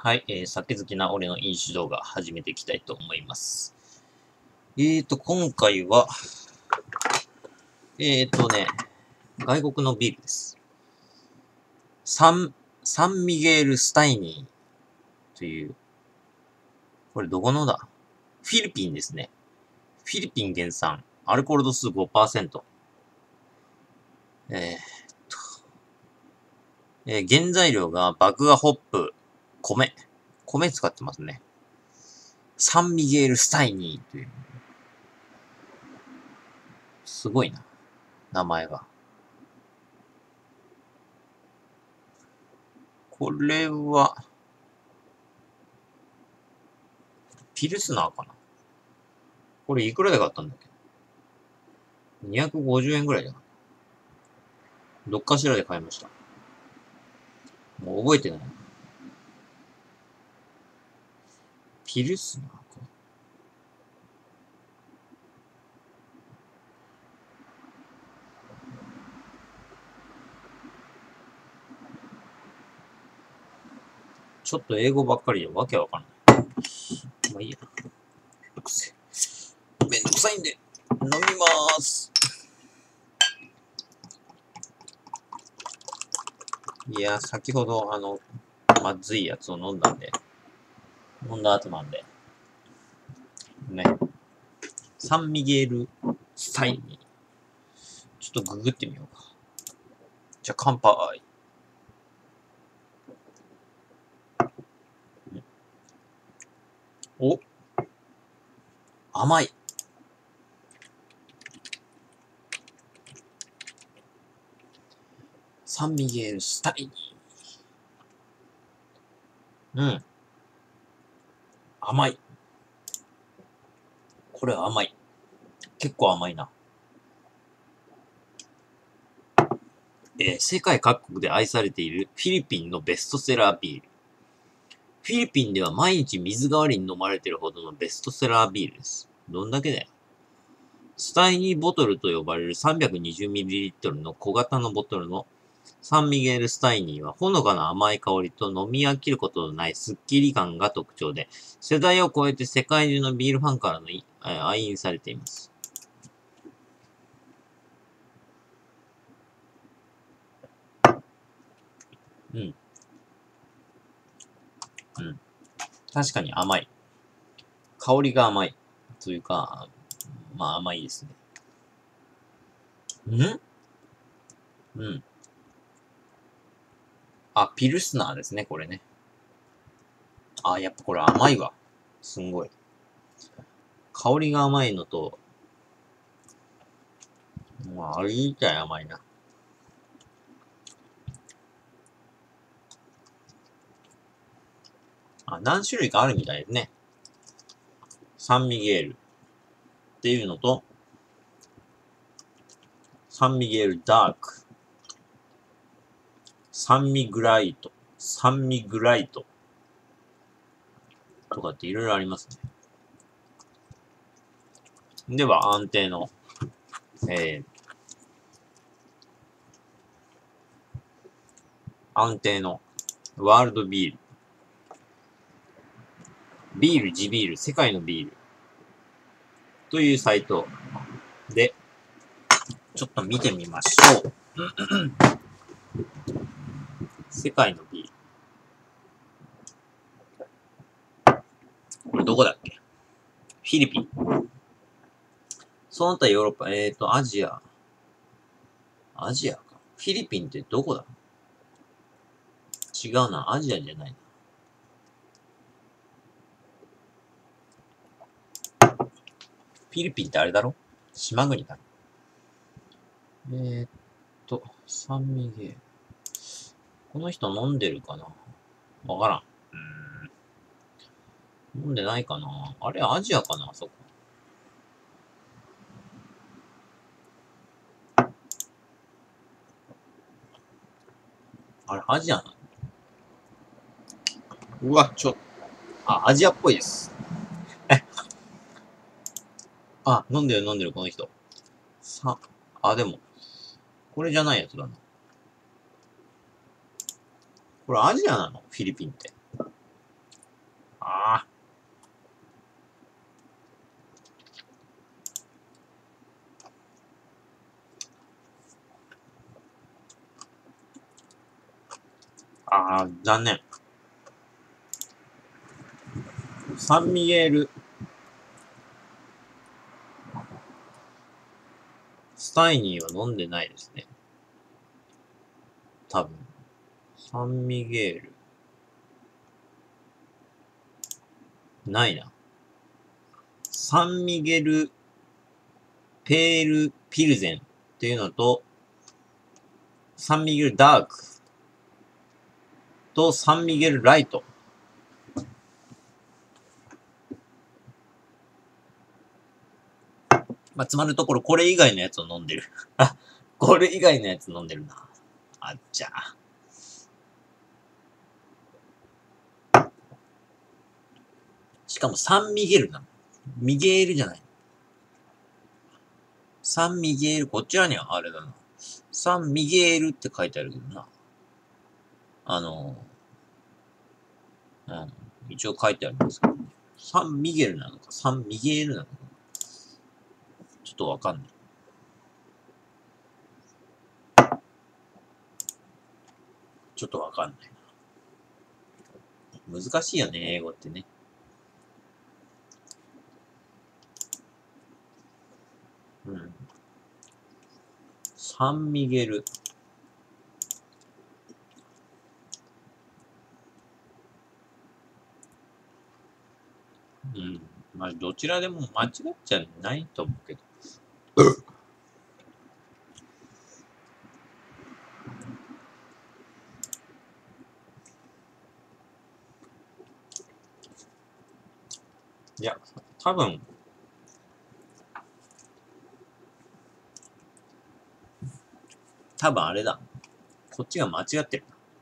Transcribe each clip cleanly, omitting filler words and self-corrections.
はい、酒好きな俺の飲酒動画始めていきたいと思います。今回は、外国のビールです。サンミゲール・スタイニーという、これどこのだ？フィリピンですね。フィリピン原産、アルコール度数 5%。原材料が麦芽ホップ、米使ってますね。サンミゲール・スタイニーという。すごいな。名前が。これは、ピルスナーかな？これいくらで買ったんだっけ？ 250 円ぐらいじゃない？どっかしらで買いました。もう覚えてない。ピルスナーか。ちょっと英語ばっかりでわけわかんない。まあいいや。めんどくさいんで、飲みまーす。いや、先ほど、まずいやつを飲んだ後なんで。ね。サンミゲールスタイに、ちょっとググってみようか。じゃあ、乾杯。お、甘い。サンミゲールスタイに。うん。甘い。これは甘い。結構甘いな。世界各国で愛されているフィリピンのベストセラービール。フィリピンでは毎日水代わりに飲まれているほどのベストセラービールです。どんだけだよ。スタイニーボトルと呼ばれる 320ml の小型のボトルのサンミゲールスタイニーはほのかな甘い香りと飲み飽きることのないスッキリ感が特徴で、世代を超えて世界中のビールファンからの愛飲されています。うん。うん。確かに甘い。香りが甘い。というか、まあ甘いですね。うん。あ、ピルスナーですね、これね。あ、やっぱこれ甘いわ。すんごい。香りが甘いのと、まあ、あれ自体甘いな。あ、何種類かあるみたいですね。サンミゲールっていうのと、サンミゲールダーク、サンミグライト、サンミグライトとかっていろいろありますね。では、安定のワールドビール。ビール、地ビール、世界のビール。というサイトで、ちょっと見てみましょう。世界のビール。これどこだっけ？フィリピン。その他ヨーロッパ、アジア。アジアか。フィリピンってどこだ？違うな。アジアじゃないな。フィリピンってあれだろ？島国だろ。サンミゲー。この人飲んでるかな？わからん。飲んでないかな？あれ、アジアかな？そこ。あれ、アジアなの？うわ、アジアっぽいです。あ、飲んでる、この人。でも、これじゃないやつだな。これアジアなの？フィリピンって。 ああ、残念。サンミゲール。スタイニーは飲んでないですね。多分。サンミゲール。ないな。サンミゲルペールピルゼンっていうのと、サンミゲルダークとサンミゲルライト。まあ、つまるところ、これ以外のやつを飲んでる。あ、これ以外のやつ飲んでるな。あっちゃ。しかもサンミゲルなの。ミゲールじゃない。サンミゲール、こちらにはあれだな。サンミゲールって書いてあるけどな。一応書いてあるんですけど、サンミゲルなのか、サンミゲールなのか。ちょっとわかんない。ちょっとわかんないな。難しいよね、英語ってね。うん。サンミゲル。うん。まあ、どちらでも間違っちゃないと思うけど。いや、多分あれだ。こっちが間違ってる。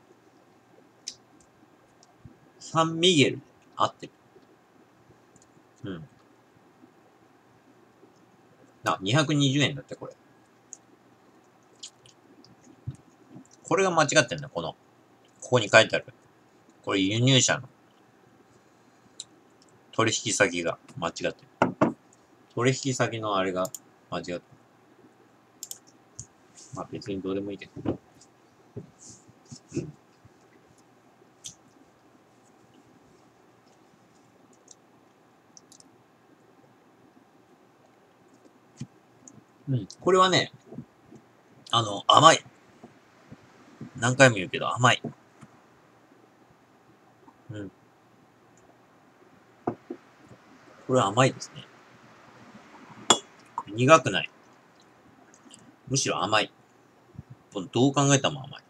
サンミゲル。合ってる。うん。220円だって、これ。これが間違ってんだ、ここに書いてある。これ輸入者の取引先が間違ってる。取引先のあれが間違ってる。まあ別にどうでもいいけど。うん。これはね、甘い。何回も言うけど甘い。うん。これは甘いですね。苦くない。むしろ甘い。どう考えたも甘い。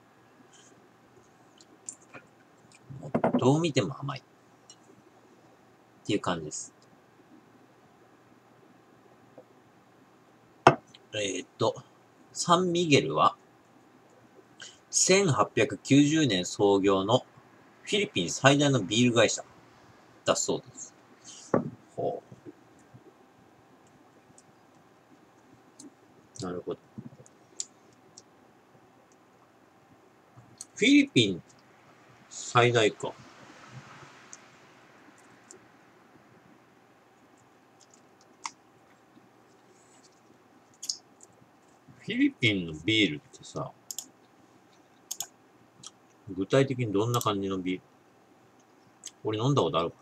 どう見ても甘い。っていう感じです。サンミゲルは、1890年創業のフィリピン最大のビール会社だそうです。ほう。なるほど。フィリピン最大か。フィリピンのビールってさ、具体的にどんな感じのビール？俺飲んだことあるか？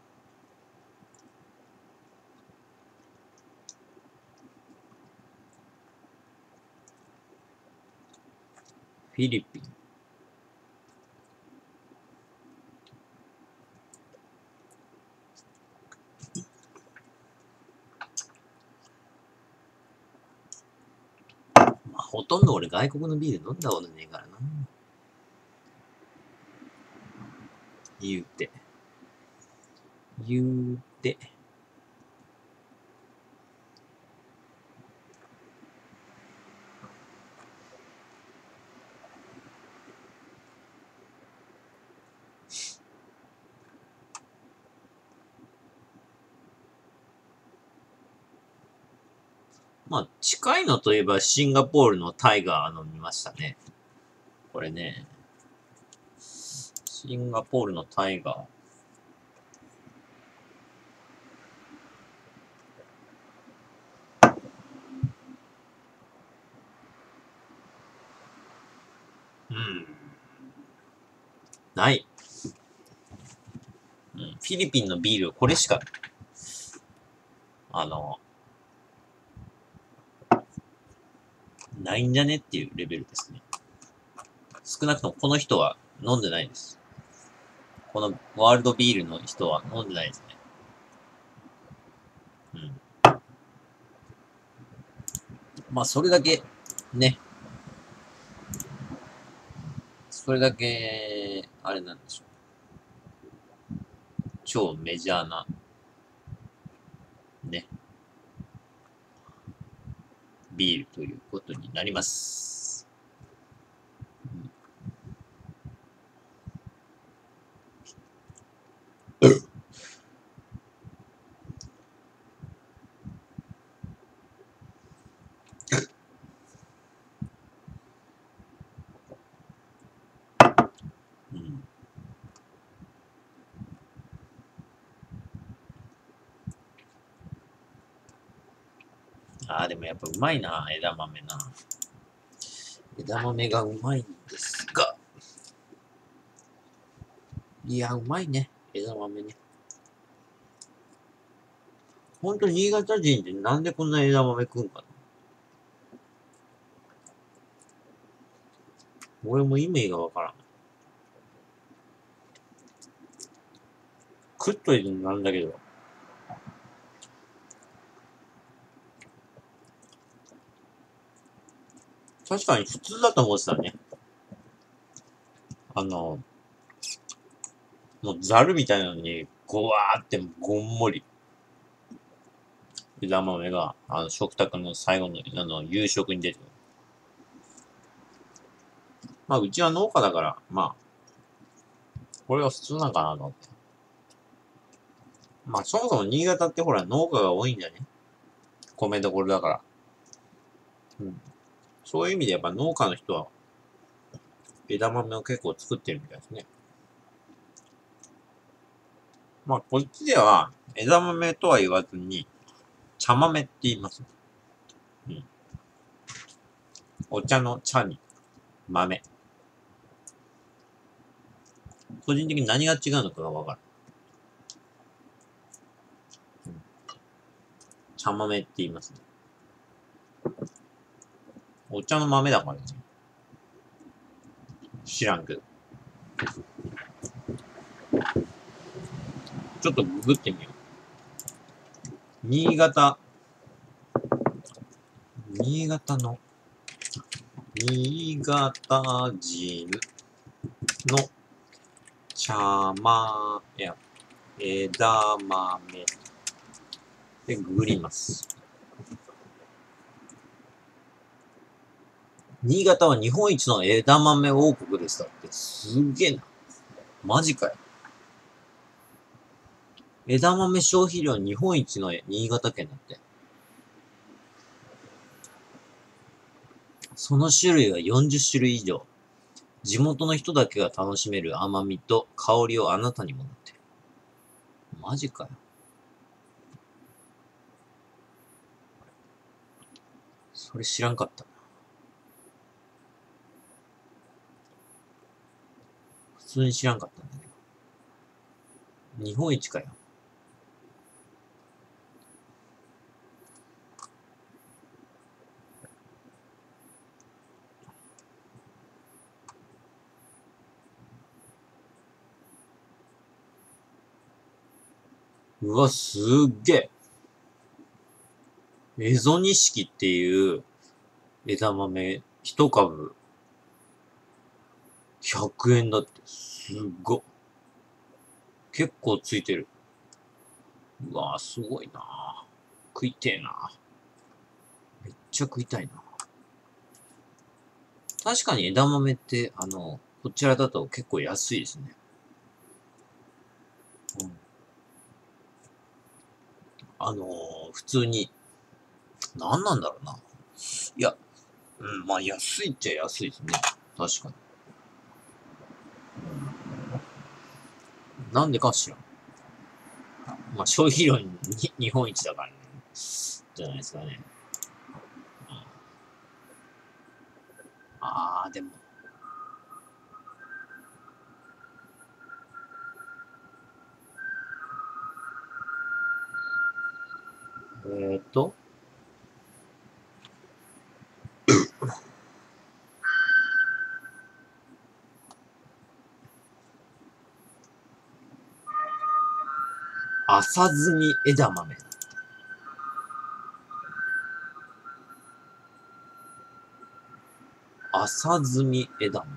フィリピン。まあ、ほとんど俺外国のビール飲んだことねえからな。言うて。言うて。まあ、近いのといえばシンガポールのタイガー飲みましたね。これね。シンガポールのタイガー。 ない。うん。フィリピンのビール、これしか、ないんじゃねっていうレベルですね。少なくともこの人は飲んでないです。このワールドビールの人は飲んでないですね。うん。まあ、それだけ、ね。それだけ、あれなんでしょう。超メジャーな、ね、ビールということになります。うん。ああ、でもやっぱうまいな、枝豆な。枝豆がうまいんですが。いや、うまいね。枝豆ね。ほんと新潟人ってなんでこんな枝豆食うんかな。俺も意味がわからん。食っといてなんだけど。確かに普通だと思ってたね。もうザルみたいなのに、ごわーってごんもり、枝豆が、食卓の最後の、夕食に出てくる。まあ、うちは農家だから、まあ、これは普通なんかなと思って。まあ、そもそも新潟ってほら、農家が多いんだよね。米どころだから。うん。そういう意味でやっぱ農家の人は、枝豆を結構作ってるみたいですね。まあ、こっちでは、枝豆とは言わずに、茶豆って言います。うん。お茶の茶に、豆。個人的に何が違うのかがわかる。うん。茶豆って言いますね。お茶の豆だからね。知らんけど。ちょっとググってみよう。新潟、新潟の、新潟人の茶豆、いや、枝豆でググります。新潟は日本一の枝豆王国でしたって。すげえな。マジかよ。枝豆消費量日本一の新潟県だって。その種類は40種類以上。地元の人だけが楽しめる甘みと香りをあなたにもなってる。マジかよ。それ知らんかった。普通に知らんかったんだけど。日本一かよ。うわ、すっげえ。エゾニシキっていう枝豆一株100円だって。すっご。結構ついてる。うわすごいな食いてえな。めっちゃ食いたいな。確かに枝豆って、こちらだと結構安いですね。うん。普通に、何なんだろうな。いや、うん、まあ安いっちゃ安いですね。確かに。なんでか知らん。まあ消費量に日本一だからね。じゃないですかね。うん、あー、でも、 えーっと、浅摘み枝豆。浅摘み枝豆。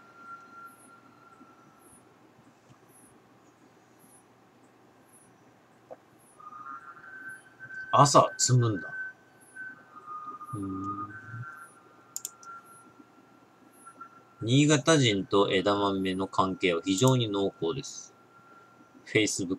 朝摘むんだ。新潟人と枝豆の関係は非常に濃厚です。Facebook。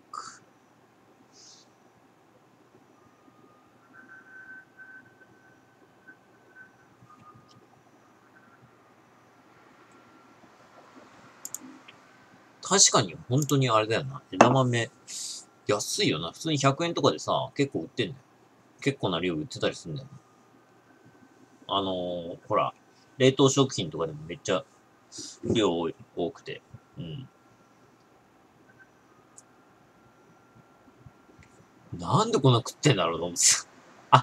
確かに、本当にあれだよな。枝豆、安いよな。普通に100円とかでさ、結構売ってんだよ。結構な量売ってたりするんだよ。ほら、冷凍食品とかでもめっちゃ量多くて。うん。なんでこんな食ってんだろうと思ってた。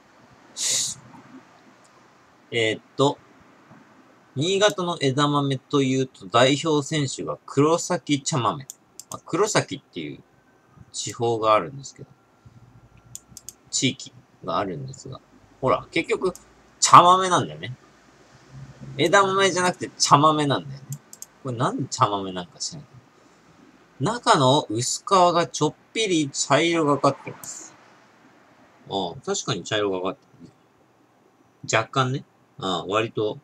えーっと、新潟の枝豆というと代表選手が黒崎茶豆。黒崎っていう地方があるんですけど、地域があるんですが、ほら、結局、茶豆なんだよね。枝豆じゃなくて茶豆なんだよね。これなんで茶豆なんか知らない。中の薄皮がちょっぴり茶色がかってます。ああ、確かに茶色がかってるね。若干ね。ああ、割と、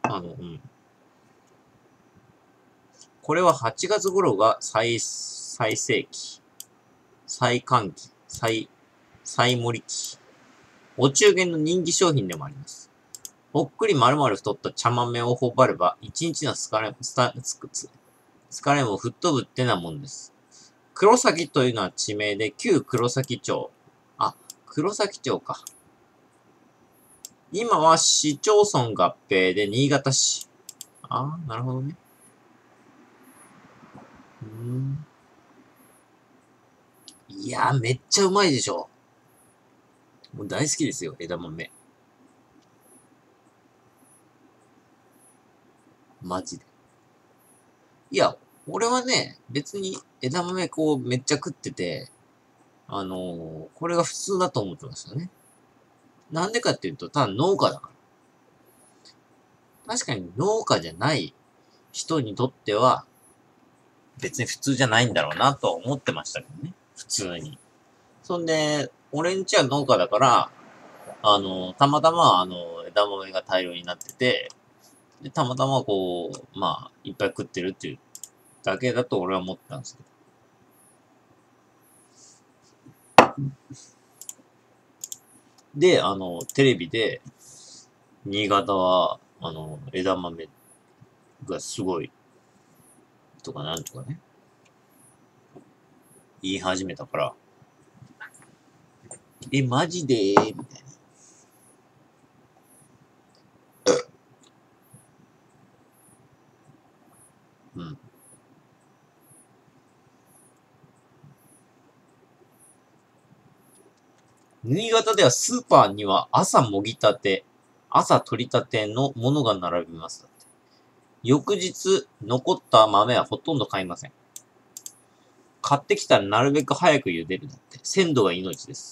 これは8月頃が最盛期。最寒期。最盛期。お中元の人気商品でもあります。ほっくり丸々太った茶豆を頬張れば、一日の疲れも吹っ飛ぶってなもんです。黒崎というのは地名で、旧黒崎町。あ、黒崎町か。今は市町村合併で新潟市。ああ、なるほどね。いやー、めっちゃうまいでしょ。もう大好きですよ、枝豆。マジで。いや、俺はね、別に枝豆こうめっちゃ食ってて、これが普通だと思ってましたね。なんでかっていうと、ただ農家だから。確かに農家じゃない人にとっては、別に普通じゃないんだろうなとは思ってましたけどね。普通に。そんで、俺んちは農家だから、たまたま、枝豆が大量になってて、で、たまたまこう、まあ、いっぱい食ってるっていうだけだと俺は思ってたんですけど。で、テレビで、新潟は、枝豆がすごい、とかなんとかね、言い始めたから、マジでみたいな。うん。新潟ではスーパーには朝もぎたて、朝取りたてのものが並びます。翌日、残った豆はほとんど買いません。買ってきたらなるべく早く茹でるだって。鮮度が命です。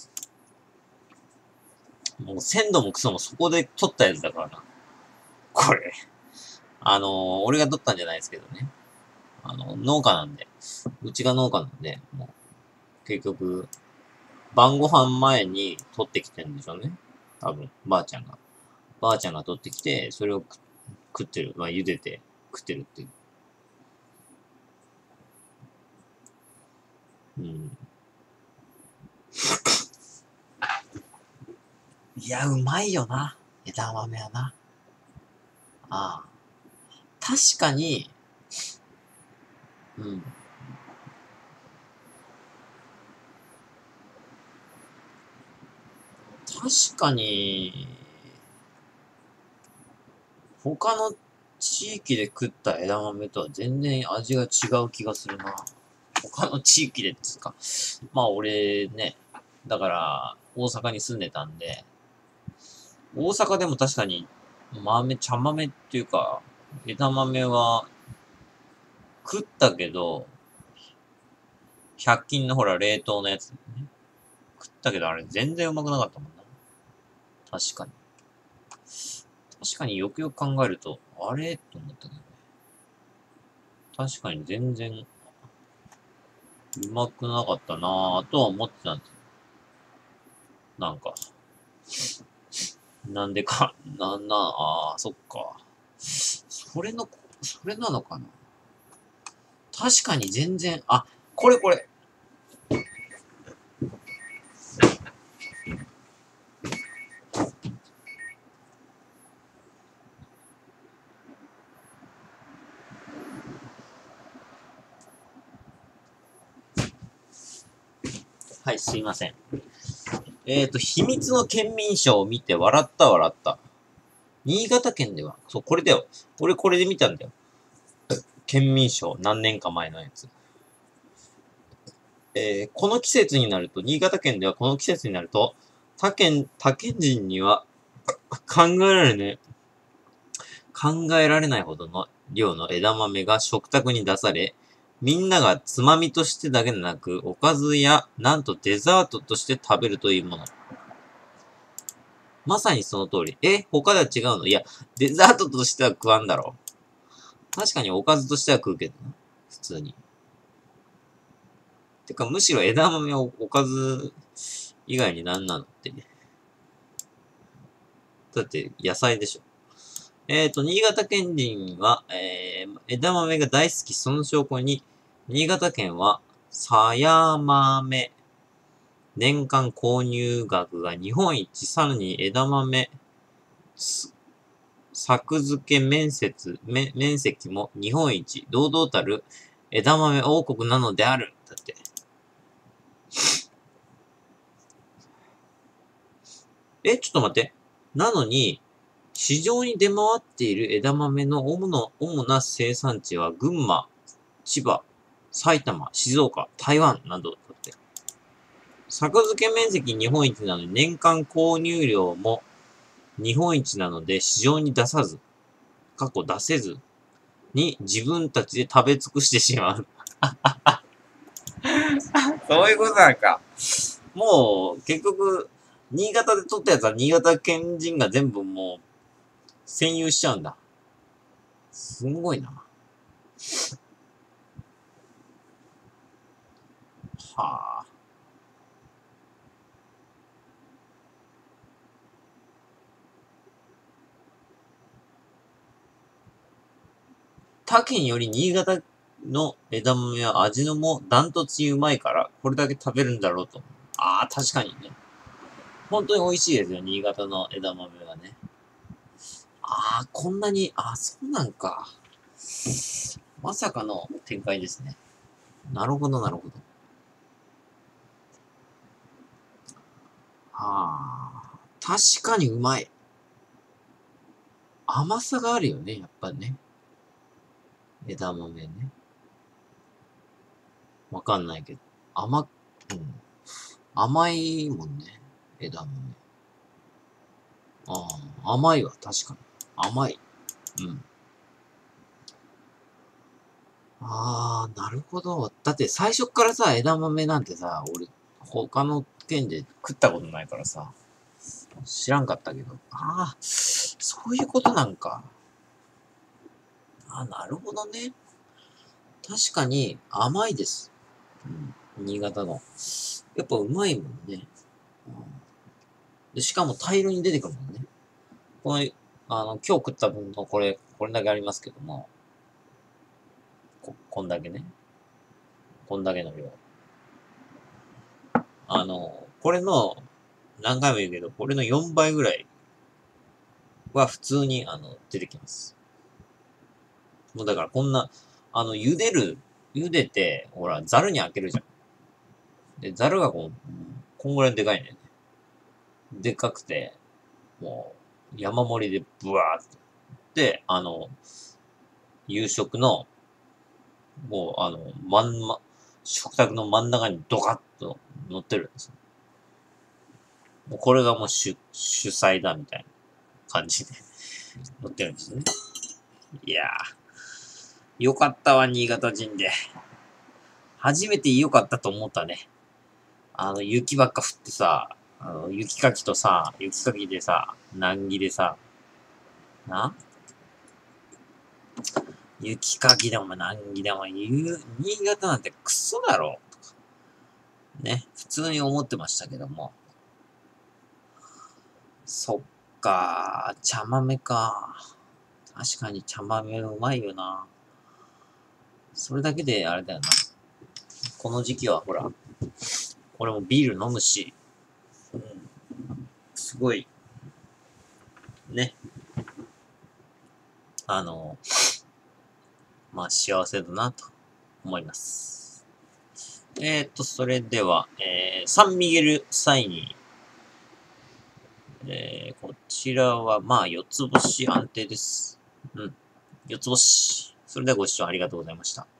もう鮮度もクソもそこで取ったやつだからな。これ。俺が取ったんじゃないですけどね。農家なんで。うちが農家なんで、もう、結局、晩ご飯前に取ってきてるんでしょうね。多分、ばあちゃんが。ばあちゃんが取ってきて、それを食ってる。まあ、茹でて食ってるっていう。うん。いや、うまいよな。枝豆はな。ああ。確かに、うん。確かに、他の地域で食った枝豆とは全然味が違う気がするな。他の地域でっつうか。まあ俺ね、 だから、大阪に住んでたんで、大阪でも確かに茶豆っていうか、枝豆は食ったけど、100均のほら冷凍のやつ、ね。食ったけどあれ全然うまくなかったもんな。確かに。確かによくよく考えると、あれと思ったけどね。確かに全然うまくなかったなぁとは思ってたんですよ。なんか。なんでか、そっか。それなのかな。確かに全然、これ。はい、すいません。秘密の県民賞を見て笑った。新潟県では、そう、これだよ。俺これで見たんだよ。県民賞、何年か前のやつ。この季節になると、新潟県ではこの季節になると、他県人には考えられない、考えられないほどの量の枝豆が食卓に出され、みんながつまみとしてだけでなく、おかずや、なんとデザートとして食べるというもの。まさにその通り。他では違うの？いや、デザートとしては食わんだろう。確かにおかずとしては食うけどな。普通に。てか、むしろ枝豆はおかず以外に何なのって。だって、野菜でしょ。新潟県人は、枝豆が大好き、その証拠に、新潟県は、さや豆、年間購入額が日本一、さらに枝豆、作付け面積も日本一、堂々たる枝豆王国なのである。だって。ちょっと待って。なのに、市場に出回っている枝豆の主な生産地は群馬、千葉、埼玉、静岡、台湾などだって。作付け面積日本一なのに年間購入量も日本一なので市場に出さず、出せずに自分たちで食べ尽くしてしまう。そういうことなんか。もう、結局、新潟で取ったやつは新潟県人が全部もう、占有しちゃうんだ。すごいな。はあ。他県より新潟の枝豆は味のもダントツにうまいから、これだけ食べるんだろうと。確かにね。本当に美味しいですよ、新潟の枝豆はね。こんなに、そうなんか。まさかの展開ですね。なるほど。確かにうまい。甘さがあるよね、やっぱね。枝豆ね。わかんないけど。うん。甘いもんね。枝豆。甘いわ、確かに。甘い。うん。なるほど。だって最初からさ、枝豆なんてさ、俺、他の県で食ったことないからさ、知らんかったけど。そういうことなんか。なるほどね。確かに甘いです。うん。新潟の。やっぱうまいもんね。で、しかも大量に出てくるもんね。この、今日食った分のこれだけありますけども、こんだけね。こんだけの量。これの、何回も言うけど、これの4倍ぐらいは普通に、出てきます。もうだからこんな、茹でて、ほら、ザルに開けるじゃん。で、ザルがこんぐらいでかいね。でかくて、もう、山盛りでブワーって。で、夕食の、もう、食卓の真ん中にドカッと乗ってるんですよ。 もうこれがもう主催だみたいな感じで載ってるんですよね。いやー、よかったわ、新潟人で。初めて良かったと思ったね。雪ばっか降ってさ、雪かきとさ、雪かきでさ、難儀でさ、な雪かきでも難儀でも新潟なんてクソだろ。ね、普通に思ってましたけども。そっか、茶豆か。確かに茶豆うまいよな。それだけであれだよな。この時期はほら、俺もビール飲むし、うん、すごい、ね、まあ幸せだなと思います。それでは、サンミゲルサイニー。こちらは、まあ、四つ星安定です。うん。四つ星。それではご視聴ありがとうございました。